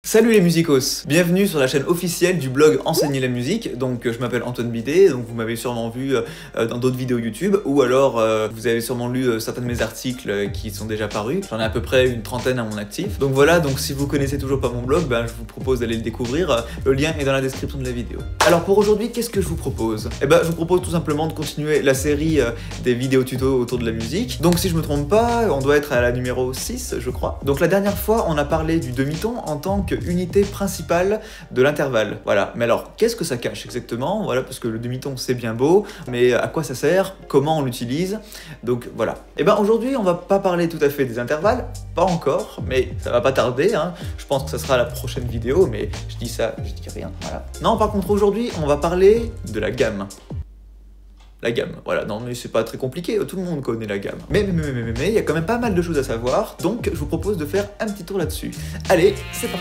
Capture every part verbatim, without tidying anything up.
Salut les musicos, bienvenue sur la chaîne officielle du blog Enseigner la musique. Donc je m'appelle Antoine Bidet, donc vous m'avez sûrement vu euh, dans d'autres vidéos YouTube, ou alors euh, vous avez sûrement lu euh, certains de mes articles euh, qui sont déjà parus. J'en ai à peu près une trentaine à mon actif. Donc voilà, donc si vous connaissez toujours pas mon blog, ben, je vous propose d'aller le découvrir. Le lien est dans la description de la vidéo. Alors pour aujourd'hui, qu'est-ce que je vous propose? Eh ben je vous propose tout simplement de continuer la série euh, des vidéos tutos autour de la musique. Donc si je me trompe pas, on doit être à la numéro six, je crois. Donc la dernière fois, on a parlé du demi-ton en tant que unité principale de l'intervalle. Voilà. Mais alors, qu'est-ce que ça cache exactement? Voilà, parce que le demi-ton c'est bien beau, mais à quoi ça sert? Comment on l'utilise? Donc voilà. Et ben aujourd'hui, on va pas parler tout à fait des intervalles, pas encore, mais ça va pas tarder. Hein. Je pense que ça sera la prochaine vidéo, mais je dis ça, je dis rien. Voilà. Non, par contre aujourd'hui, on va parler de la gamme. La gamme, voilà, non mais c'est pas très compliqué, tout le monde connaît la gamme. Mais, mais, mais, mais, mais, mais, il y a quand même pas mal de choses à savoir, donc je vous propose de faire un petit tour là-dessus. Allez, c'est parti.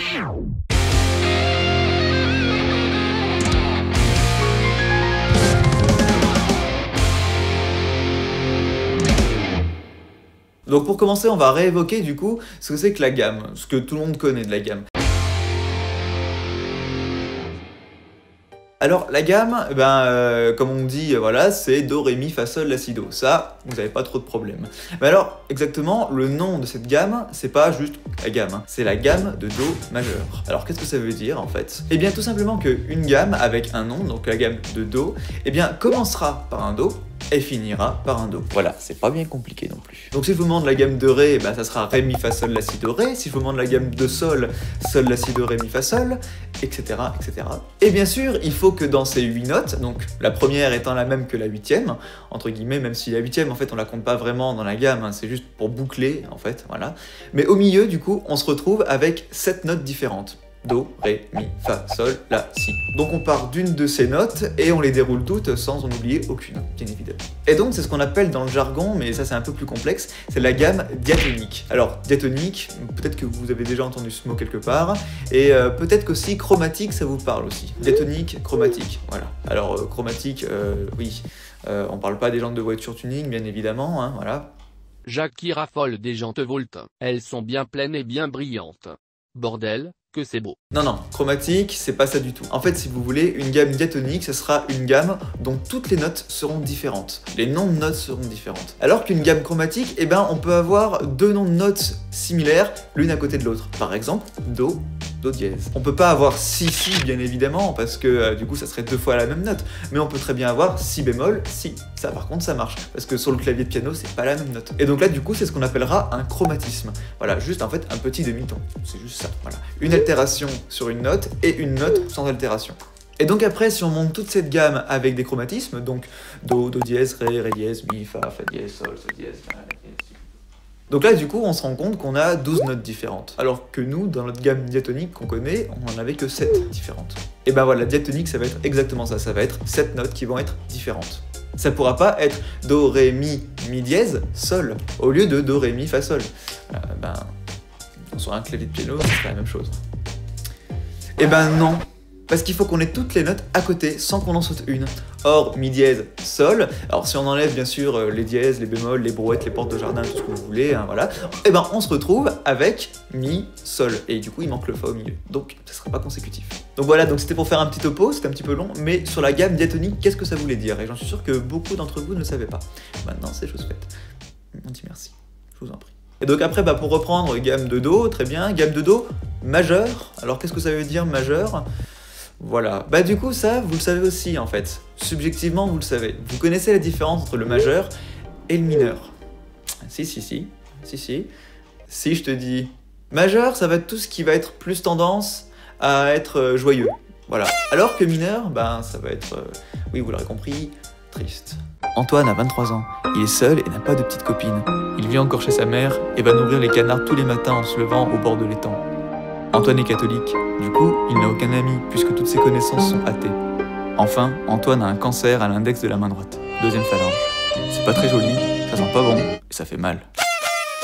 Donc pour commencer, on va réévoquer du coup ce que c'est que la gamme, ce que tout le monde connaît de la gamme. Alors la gamme, ben, euh, comme on dit, voilà, c'est Do, Ré, Mi, Fa, Sol, La, Si, Do. Ça, vous n'avez pas trop de problème. Mais alors, exactement, le nom de cette gamme, c'est pas juste la gamme, hein, c'est la gamme de Do majeur. Alors qu'est-ce que ça veut dire en fait? Eh bien tout simplement qu'une gamme avec un nom, donc la gamme de Do, eh bien commencera par un Do, et finira par un Do. Voilà, c'est pas bien compliqué non plus. Donc si je vous demande la gamme de Ré, bah, ça sera Ré, Mi, Fa, Sol, La, Si, Do, Ré. Si je vous demande la gamme de Sol, Sol, La, Si, Do, Ré, Mi, Fa, Sol, et cetera, et cetera. Et bien sûr, il faut que dans ces huit notes, donc la première étant la même que la huitième, entre guillemets, même si la huitième, en fait, on la compte pas vraiment dans la gamme, hein, c'est juste pour boucler, en fait, voilà. Mais au milieu, du coup, on se retrouve avec sept notes différentes. Do, Ré, Mi, Fa, Sol, La, Si. Donc on part d'une de ces notes et on les déroule toutes sans en oublier aucune, bien évidemment. Et donc c'est ce qu'on appelle dans le jargon, mais ça c'est un peu plus complexe, c'est la gamme diatonique. Alors diatonique, peut-être que vous avez déjà entendu ce mot quelque part, et euh, peut-être qu'aussi chromatique ça vous parle aussi. Diatonique, chromatique, voilà. Alors euh, chromatique, euh, oui, euh, on parle pas des jantes de voiture tuning, bien évidemment, hein, voilà. Jacques qui raffole des jantes Volt, elles sont bien pleines et bien brillantes. Bordel, que c'est beau. Non, non, chromatique, c'est pas ça du tout. En fait, si vous voulez, une gamme diatonique, ce sera une gamme dont toutes les notes seront différentes. Les noms de notes seront différentes. Alors qu'une gamme chromatique, eh ben, on peut avoir deux noms de notes similaires, l'une à côté de l'autre. Par exemple, Do, Do dièse. On peut pas avoir Si, Si, bien évidemment, parce que euh, du coup, ça serait deux fois la même note. Mais on peut très bien avoir Si bémol, Si. Ça, par contre, ça marche. Parce que sur le clavier de piano, c'est pas la même note. Et donc là, du coup, c'est ce qu'on appellera un chromatisme. Voilà, juste en fait, un petit demi-ton. C'est juste ça, voilà. Une altération sur une note et une note sans altération. Et donc après, si on monte toute cette gamme avec des chromatismes, donc Do, Do dièse, Ré, Ré dièse, Mi, Fa, Fa dièse, Sol, Sol dièse, La dièse. Donc là, du coup, on se rend compte qu'on a douze notes différentes. Alors que nous, dans notre gamme diatonique qu'on connaît, on en avait que sept différentes. Et ben voilà, la diatonique, ça va être exactement ça. Ça va être sept notes qui vont être différentes. Ça pourra pas être Do, Ré, Mi, Mi dièse, Sol, au lieu de Do, Ré, Mi, Fa, Sol. Euh, ben, sur un clavier de piano, c'est la même chose. Eh ben non, parce qu'il faut qu'on ait toutes les notes à côté, sans qu'on en saute une. Or, Mi dièse, Sol, alors si on enlève bien sûr euh, les dièses, les bémols, les brouettes, les portes de jardin, tout ce que vous voulez, hein, voilà, eh ben on se retrouve avec Mi, Sol, et du coup il manque le Fa au milieu, donc ça sera pas consécutif. Donc voilà, donc c'était pour faire un petit topo, c'était un petit peu long, mais sur la gamme diatonique, qu'est-ce que ça voulait dire? Et j'en suis sûr que beaucoup d'entre vous ne le savaient pas. Maintenant c'est chose faite. On dit merci, je vous en prie. Et donc après, bah, pour reprendre, gamme de Do, très bien, gamme de Do majeur. Alors qu'est-ce que ça veut dire majeur? Voilà, bah du coup ça, vous le savez aussi en fait. Subjectivement, vous le savez. Vous connaissez la différence entre le majeur et le mineur. Si, si, si, si, si. Si je te dis majeur, ça va être tout ce qui va être plus tendance à être joyeux. Voilà. Alors que mineur, bah ça va être, euh, oui vous l'aurez compris, triste. Antoine a vingt-trois ans, il est seul et n'a pas de petite copine. Il vit encore chez sa mère et va nourrir les canards tous les matins en se levant au bord de l'étang. Antoine est catholique, du coup, il n'a aucun ami puisque toutes ses connaissances sont athées. Enfin, Antoine a un cancer à l'index de la main droite, deuxième phalange. C'est pas très joli, ça sent pas bon et ça fait mal.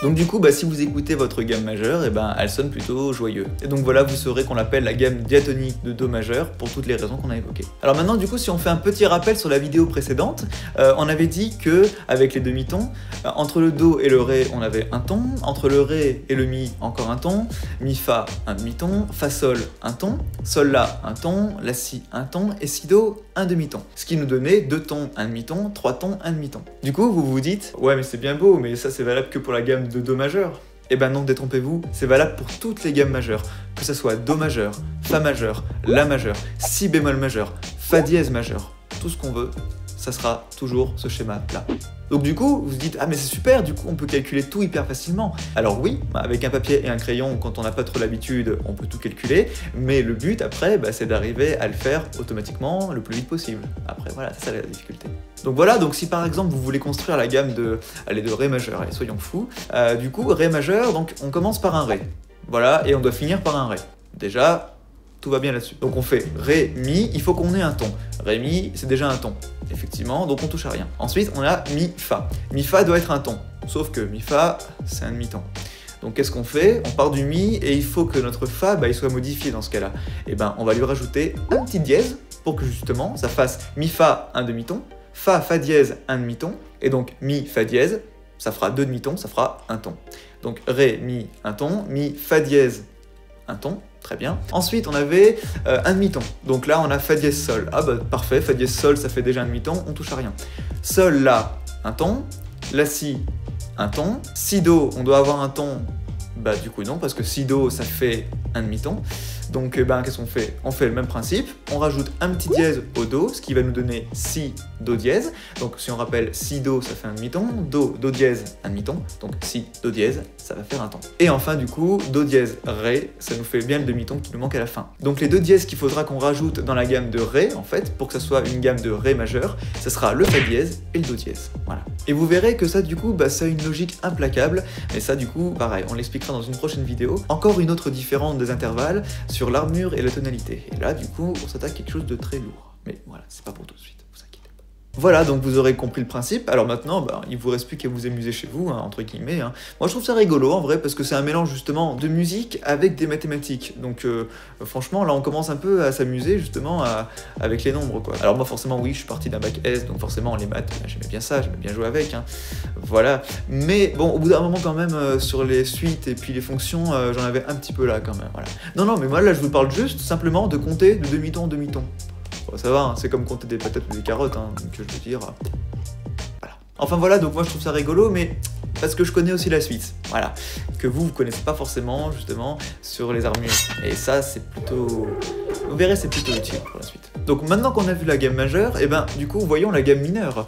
Donc du coup, bah, si vous écoutez votre gamme majeure, et ben, elle sonne plutôt joyeuse. Et donc voilà, vous saurez qu'on l'appelle la gamme diatonique de Do majeur pour toutes les raisons qu'on a évoquées. Alors maintenant, du coup, si on fait un petit rappel sur la vidéo précédente, euh, on avait dit que avec les demi-tons, euh, entre le Do et le Ré, on avait un ton, entre le Ré et le Mi, encore un ton, Mi Fa, un demi-ton, Fa Sol, un ton, Sol La, un ton, La Si, un ton, et Si Do, un demi-ton. Ce qui nous donnait deux tons, un demi-ton, trois tons, un demi-ton. Du coup, vous vous dites, ouais mais c'est bien beau, mais ça c'est valable que pour la gamme de Do majeur. Eh ben non, détrompez-vous, c'est valable pour toutes les gammes majeures, que ce soit Do majeur, Fa majeur, La majeur, Si bémol majeur, Fa dièse majeur, tout ce qu'on veut, ça sera toujours ce schéma-là. Donc du coup, vous vous dites, ah mais c'est super, du coup on peut calculer tout hyper facilement. Alors oui, avec un papier et un crayon, quand on n'a pas trop l'habitude, on peut tout calculer, mais le but après, bah, c'est d'arriver à le faire automatiquement le plus vite possible. Après voilà, c'est ça la difficulté. Donc voilà, donc si par exemple vous voulez construire la gamme de, allez, de Ré majeur, allez soyons fous, euh, du coup Ré majeur, donc on commence par un Ré, voilà, et on doit finir par un Ré. Déjà, tout va bien là-dessus. Donc on fait Ré, Mi, il faut qu'on ait un ton. Ré, Mi, c'est déjà un ton. Effectivement, donc on touche à rien. Ensuite, on a Mi, Fa. Mi, Fa doit être un ton. Sauf que Mi, Fa, c'est un demi-ton. Donc qu'est-ce qu'on fait? On part du Mi et il faut que notre Fa, bah, il soit modifié dans ce cas-là. Et ben, on va lui rajouter un petit dièse pour que justement, ça fasse Mi, Fa, un demi-ton. Fa, Fa dièse, un demi-ton. Et donc Mi, Fa dièse, ça fera deux demi-tons, ça fera un ton. Donc Ré, Mi, un ton. Mi, Fa dièse, un ton. Très bien. Ensuite, on avait euh, un demi-ton. Donc là, on a Fa dièse Sol. Ah bah parfait, Fa dièse Sol, ça fait déjà un demi-ton, on touche à rien. Sol, La, un ton. La, Si, un ton. Si, Do, on doit avoir un ton. Bah du coup non, parce que Si, Do, ça fait un demi-ton. Donc eh ben, qu'est-ce qu'on fait? On fait le même principe, on rajoute un petit dièse au Do, ce qui va nous donner Si, Do dièse. Donc si on rappelle Si, Do, ça fait un demi-ton, Do, Do dièse, un demi-ton, donc Si, Do dièse, ça va faire un ton. Et enfin du coup, Do dièse, Ré, ça nous fait bien le demi-ton qui nous manque à la fin. Donc les deux dièses qu'il faudra qu'on rajoute dans la gamme de Ré, en fait, pour que ça soit une gamme de Ré majeur, ça sera le Fa dièse et le Do dièse. Voilà. Et vous verrez que ça du coup, bah, ça a une logique implacable, mais ça du coup, pareil, on l'expliquera dans une prochaine vidéo. Encore une autre différence des intervalles sur l'armure et la tonalité. Et là, du coup, on s'attaque à quelque chose de très lourd. Mais voilà, c'est pas pour tout de suite, vous inquiétez pas. Voilà, donc vous aurez compris le principe. Alors maintenant, bah, il vous reste plus qu'à vous amuser chez vous, hein, entre guillemets. Hein. Moi, je trouve ça rigolo, en vrai, parce que c'est un mélange, justement, de musique avec des mathématiques. Donc, euh, franchement, là, on commence un peu à s'amuser, justement, à, avec les nombres, quoi. Alors moi, forcément, oui, je suis parti d'un bac S, donc forcément, les maths, j'aimais bien ça, j'aimais bien jouer avec, hein. Voilà. Mais bon, au bout d'un moment, quand même, euh, sur les suites et puis les fonctions, euh, j'en avais un petit peu là, quand même, voilà. Non, non, mais moi, là, je vous parle juste, simplement, de compter de demi-ton en demi-ton. Bon, ça va, hein, c'est comme compter des patates ou des carottes, hein, donc je veux dire... Euh, voilà. Enfin voilà, donc moi je trouve ça rigolo, mais parce que je connais aussi la suite, voilà. Que vous, vous connaissez pas forcément, justement, sur les armures. Et ça, c'est plutôt... Vous verrez, c'est plutôt utile pour la suite. Donc maintenant qu'on a vu la gamme majeure, et ben du coup, voyons la gamme mineure.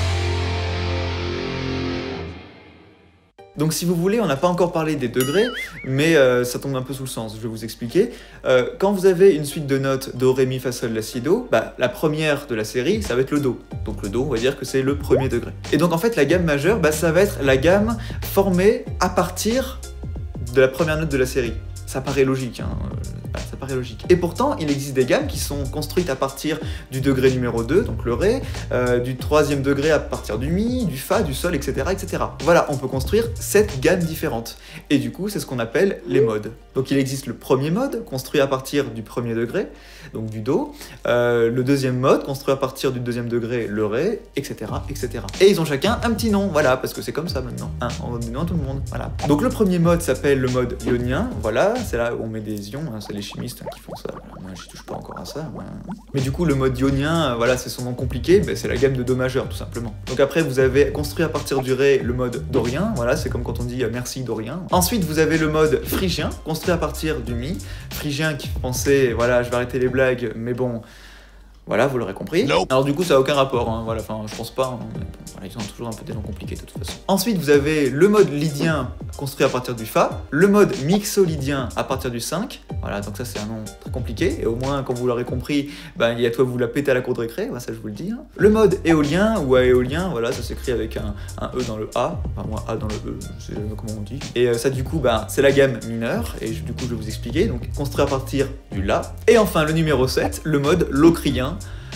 Donc si vous voulez, on n'a pas encore parlé des degrés, mais euh, ça tombe un peu sous le sens, je vais vous expliquer. Euh, quand vous avez une suite de notes Do, Ré, Mi, Fa, Sol, La, Si, Do, bah, la première de la série, ça va être le Do. Donc le Do, on va dire que c'est le premier degré. Et donc en fait, la gamme majeure, bah, ça va être la gamme formée à partir de la première note de la série. Ça paraît logique, hein. Ça paraît logique. Et pourtant, il existe des gammes qui sont construites à partir du degré numéro deux, donc le Ré, euh, du troisième degré à partir du Mi, du Fa, du Sol, et cetera, et cetera. Voilà, on peut construire sept gammes différentes. Et du coup, c'est ce qu'on appelle les modes. Donc il existe le premier mode, construit à partir du premier degré, donc du Do, euh, le deuxième mode, construit à partir du deuxième degré, le Ré, et cetera, et cetera. Et ils ont chacun un petit nom, voilà, parce que c'est comme ça maintenant, hein, on donne des noms à tout le monde, voilà. Donc le premier mode s'appelle le mode ionien, voilà, c'est là où on met des ions, hein, c'est les chimistes hein, qui font ça, voilà. Moi je touche pas encore à ça, voilà. Mais du coup le mode ionien, voilà, c'est son nom compliqué, ben, c'est la gamme de Do majeur tout simplement. Donc après vous avez construit à partir du Ré le mode dorien, voilà, c'est comme quand on dit euh, merci dorien. Ensuite vous avez le mode phrygien, construit à partir du Mi, phrygien qui pensait, voilà, je vais arrêter les blagues, mais bon, voilà, vous l'aurez compris. Nope. Alors du coup, ça n'a aucun rapport, hein, voilà, enfin, je pense pas, hein, mais bon, voilà, ils ont toujours un peu des noms compliqués de toute façon. Ensuite, vous avez le mode lydien construit à partir du Fa, le mode mixolydien à partir du cinq, voilà, donc ça c'est un nom très compliqué, et au moins, quand vous l'aurez compris, ben, il y a toi vous la péter à la cour de récré, voilà, ça je vous le dis. Hein. Le mode éolien ou aéolien, voilà, ça s'écrit avec un, un E dans le A, enfin moi A dans le E, je sais jamais comment on dit. Et euh, ça du coup, ben, c'est la gamme mineure, et je, du coup je vais vous expliquer, donc construit à partir du La. Et enfin, le numéro sept, le mode locrien,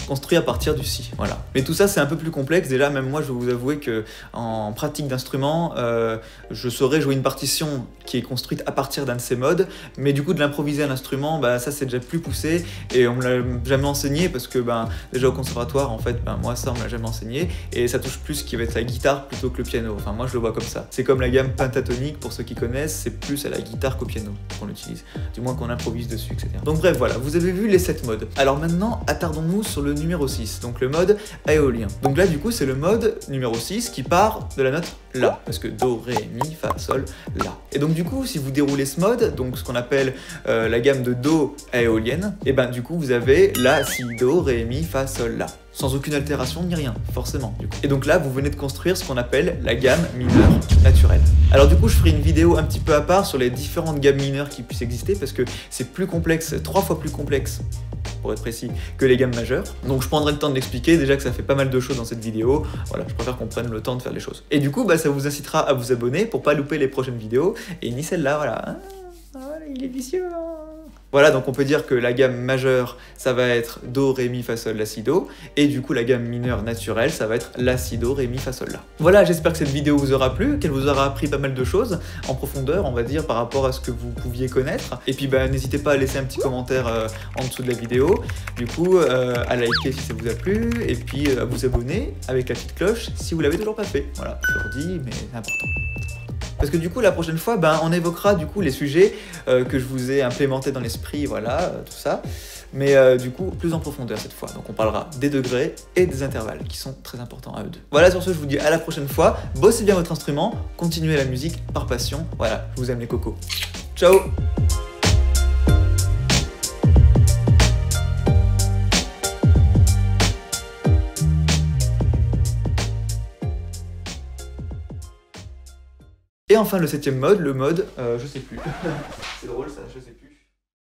construit à partir du si, voilà. Mais tout ça c'est un peu plus complexe, déjà même moi je vais vous avouer que en pratique d'instrument, euh, je saurais jouer une partition qui est construite à partir d'un de ces modes, mais du coup de l'improviser à l'instrument, bah, ça c'est déjà plus poussé, et on me l'a jamais enseigné, parce que ben, déjà au conservatoire, en fait, ben, moi ça on me l'a jamais enseigné, et ça touche plus ce qui va être la guitare plutôt que le piano, enfin moi je le vois comme ça. C'est comme la gamme pentatonique, pour ceux qui connaissent, c'est plus à la guitare qu'au piano qu'on l'utilise, du moins qu'on improvise dessus, et cetera. Donc bref, voilà, vous avez vu les sept modes. Alors maintenant, attardons-nous sur le numéro six, donc le mode éolien. Donc là du coup c'est le mode numéro six qui part de la note La, parce que Do, Ré, Mi, Fa, Sol, La. Et donc du coup si vous déroulez ce mode, donc ce qu'on appelle euh, la gamme de Do éolienne, et ben du coup vous avez La, Si, Do, Ré, Mi, Fa, Sol, La. Sans aucune altération ni rien, forcément. Du coup. Et donc là, vous venez de construire ce qu'on appelle la gamme mineure naturelle. Alors du coup, je ferai une vidéo un petit peu à part sur les différentes gammes mineures qui puissent exister, parce que c'est plus complexe, trois fois plus complexe, pour être précis, que les gammes majeures. Donc je prendrai le temps de l'expliquer, déjà que ça fait pas mal de choses dans cette vidéo. Voilà, je préfère qu'on prenne le temps de faire les choses. Et du coup, bah, ça vous incitera à vous abonner pour pas louper les prochaines vidéos, et ni celle-là, voilà. Ah, il est vicieux, hein. Voilà, donc on peut dire que la gamme majeure, ça va être Do, Ré, Mi, Fa, Sol, La, Si, Do. Et du coup, la gamme mineure naturelle, ça va être La, Si, Do, Ré, Mi, Fa, Sol, La. Voilà, j'espère que cette vidéo vous aura plu, qu'elle vous aura appris pas mal de choses, en profondeur, on va dire, par rapport à ce que vous pouviez connaître. Et puis, bah, n'hésitez pas à laisser un petit commentaire euh, en dessous de la vidéo. Du coup, euh, à liker si ça vous a plu, et puis euh, à vous abonner avec la petite cloche si vous l'avez toujours pas fait. Voilà, je le redis, mais c'est important. Parce que du coup, la prochaine fois, ben, on évoquera du coup les sujets euh, que je vous ai implémentés dans l'esprit, voilà, euh, tout ça. Mais euh, du coup, plus en profondeur cette fois. Donc on parlera des degrés et des intervalles, qui sont très importants à eux deux. Voilà, sur ce, je vous dis à la prochaine fois. Bossez bien votre instrument, continuez la musique par passion. Voilà, je vous aime les cocos. Ciao! Et enfin le septième mode, le mode, euh, je sais plus. C'est drôle ça, je sais plus.